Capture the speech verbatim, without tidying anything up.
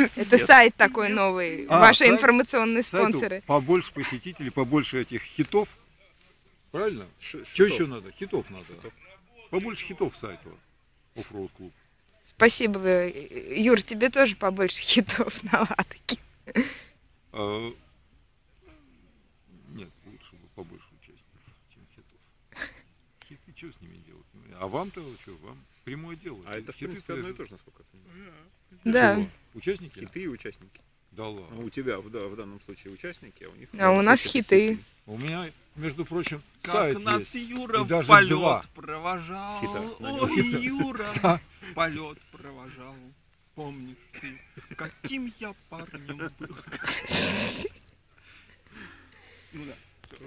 Это Yes. сайт такой новый, А, ваши сайт- информационные Сайту спонсоры. побольше посетителей, побольше этих хитов. Правильно? Ш- Что шитов. еще надо? Хитов надо. Шитов. Побольше хитов сайту. Оффроуд клуб. Спасибо, э, Юр, тебе тоже побольше хитов на латыке. А, нет, лучше бы побольше участников, чем хитов. Хиты что с ними делать? А вам-то что? Вам прямое дело. А это, в Хиты принципе, одно и тоже. то же, насколько я понимаю. Да. Чего? Участники? Хиты и участники. Да ладно. Ну, у тебя в, да, в данном случае участники, а у них... А у нас это хиты. У меня, между прочим, Как сайт нас есть. Юра И в даже полет два. провожал. Хита на Ой, нем. Юра Да. в полет провожал. Помнишь ты, каким я парнем был? Ну да.